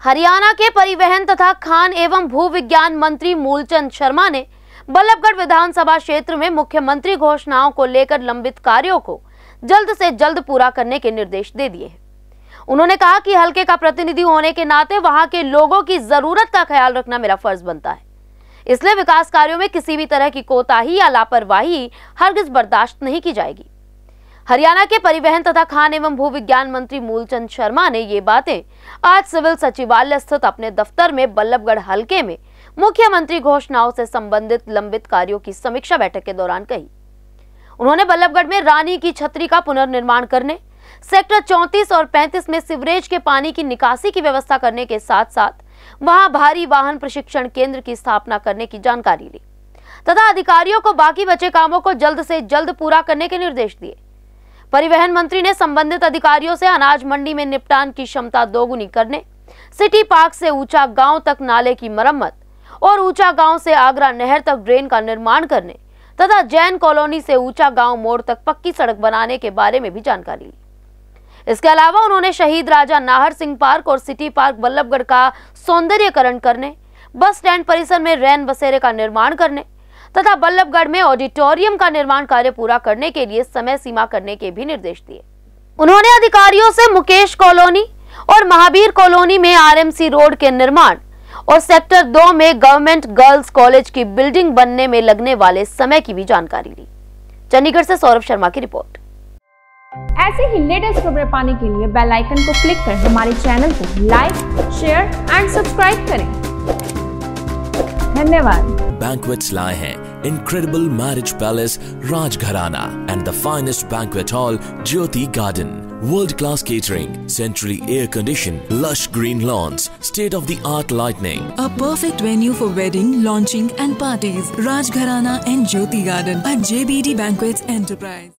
हरियाणा के परिवहन तथा खान एवं भू विज्ञान मंत्री मूलचंद शर्मा ने बल्लभगढ़ विधानसभा क्षेत्र में मुख्यमंत्री घोषणाओं को लेकर लंबित कार्यों को जल्द से जल्द पूरा करने के निर्देश दे दिए हैं। उन्होंने कहा कि हलके का प्रतिनिधि होने के नाते वहां के लोगों की जरूरत का ख्याल रखना मेरा फर्ज बनता है, इसलिए विकास कार्यों में किसी भी तरह की कोताही या लापरवाही हरगिज बर्दाश्त नहीं की जाएगी। हरियाणा के परिवहन तथा खान एवं भू विज्ञान मंत्री मूलचंद शर्मा ने ये बातें आज सिविल सचिवालय स्थित अपने दफ्तर में बल्लभगढ़ हलके में मुख्यमंत्री घोषणाओं से संबंधित लंबित कार्यों की समीक्षा बैठक के दौरान कही। उन्होंने बल्लभगढ़ में रानी की छतरी का पुनर्निर्माण करने, सेक्टर 34 और 35 में सीवरेज के पानी की निकासी की व्यवस्था करने के साथ साथ वहां भारी वाहन प्रशिक्षण केंद्र की स्थापना करने की जानकारी ली तथा अधिकारियों को बाकी बचे कामों को जल्द से जल्द पूरा करने के निर्देश दिए। परिवहन मंत्री ने संबंधित अधिकारियों से अनाज मंडी में निपटान की क्षमता दोगुनी करने, सिटी पार्क से ऊंचा गांव तक नाले की मरम्मत और ऊंचा गांव से आगरा नहर तक ड्रेन का निर्माण करने तथा जैन कॉलोनी से ऊंचा गांव मोड़ तक पक्की सड़क बनाने के बारे में भी जानकारी ली। इसके अलावा उन्होंने शहीद राजा नाहर सिंह पार्क और सिटी पार्क बल्लभगढ़ का सौंदर्यीकरण करने, बस स्टैंड परिसर में रैन बसेरे का निर्माण करने तथा बल्लभगढ़ में ऑडिटोरियम का निर्माण कार्य पूरा करने के लिए समय सीमा करने के भी निर्देश दिए। उन्होंने अधिकारियों से मुकेश कॉलोनी और महावीर कॉलोनी में आरएमसी रोड के निर्माण और सेक्टर 2 में गवर्नमेंट गर्ल्स कॉलेज की बिल्डिंग बनने में लगने वाले समय की भी जानकारी ली। चंडीगढ़ से सौरभ शर्मा की रिपोर्ट। ऐसे ही लेटेस्ट खबरें पाने के लिए बेल आइकन को क्लिक कर हमारे चैनल को लाइक, शेयर एंड सब्सक्राइब करें। धन्यवाद। Banquets लाए हैं Incredible Marriage Palace Rajgharana and the finest banquet hall Jyoti Garden. World-class catering, centrally air-conditioned, lush green lawns, state-of-the-art lighting. A perfect venue for wedding, launching and parties. Rajgharana and Jyoti Garden at JBD Banquets Enterprise.